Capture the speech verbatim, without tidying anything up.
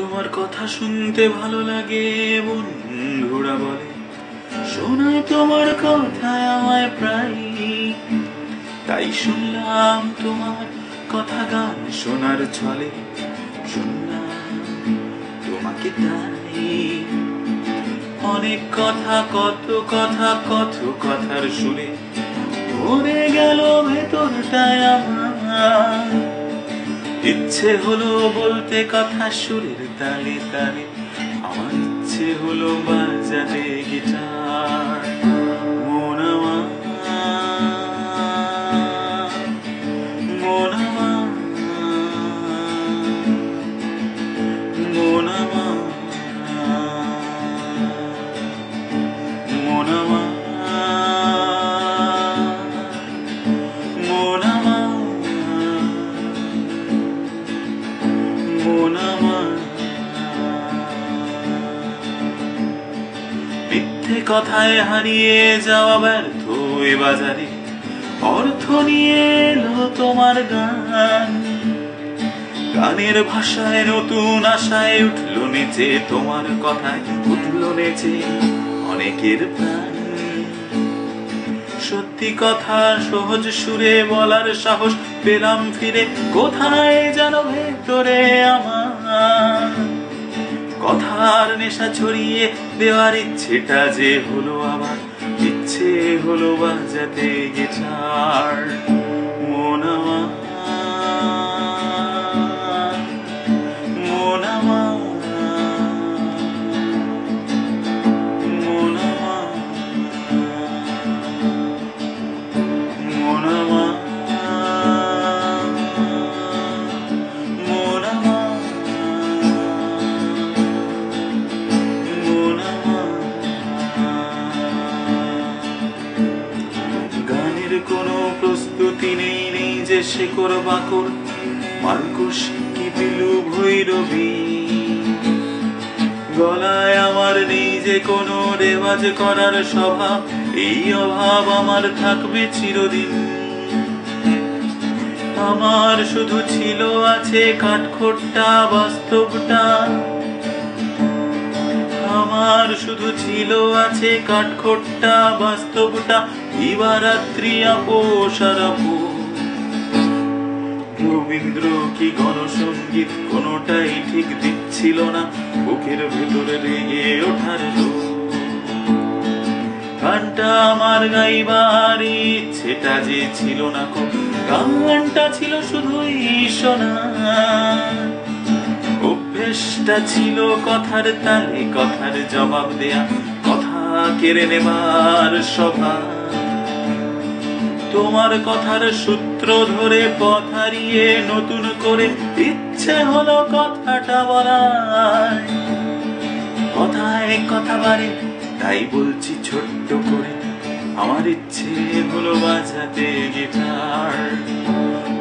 তোমার কথা শুনতে ভালো লাগে বন্ধুরা বলে, শোনায় তোমার কথায় আমায় প্রায়। তাই শুনলাম তোমার কথা গান শোনার ছলে, শুনলাম তোমাকে তাই। অনেক কথা কত কথা কত কথার সুরে ভরে গেল ভেতরটায় আমার। ইচ্ছে হলো বলতে কথা সুরের তালে তালে, আমার ইচ্ছে হলো বাজাতে গিটার। মন আমার মন আমার মন আমার মন আমার মন আমার মন আমার। মিথ্যে কথায় হারিয়ে যাওয়া ব্যর্থ এ বাজারে, অর্থ নিয়ে এলো তোমার গান। গানের ভাষায় নতুন আশায় উঠলো নেচে, তোমার কথায় উঠলো নেচে অনেকের প্রাণ। সত্যি কথা সহজ সুরে বলার সাহস পেলাম ফিরে, কোথায় যেন ভেতরে আমার। কথার নেশা ছড়িয়ে দেওয়ার ইচ্ছেটা যে হলো আবার, ইচ্ছে হলো বাজাতে গিটার। মন আমার মন আমার মন আমার মন আমার মন আমার মন আমার। গানের কোনো প্রস্তুতি নেই, নেই যে শেকড় বাকড়, মার্কুশ কি পিলু ভৈরবী। গলায় আমার নেই যে কোনো রেওয়াজ করার স্বভাব, এই অভাব আমার থাকবে চিরদিন। আমার শুধু ছিল আছে কাঠখোট্টা বাস্তবটা, আমার শুধু ছিল আছে কাঠখোট্টা বাস্তবটা। দিবারাত্রি আপোষ আর আপোষ, রবীন্দ্র কি গণসঙ্গীত কোনোটাই ঠিক দিচ্ছিল না বুকের ভেতরে রেগে ওঠার লোক। গানটা আমার গাইবার ইচ্ছেটা যে ছিল না কো, গানটা ছিল শুধুই শোনা। অভ্যেসটা ছিল কথার তালে কথার জবাব দেয়া, কথা কেড়ে নেবার স্বভাব। তোমার কথার সূত্র ধরে পথ হারিয়ে নতুন করে ইচ্ছে হলো কথাটা বলার। কথায় কথা বাড়ে তাই বলছি ছোট্ট করে, আমার ইচ্ছে হলো বাজাতে গিটার।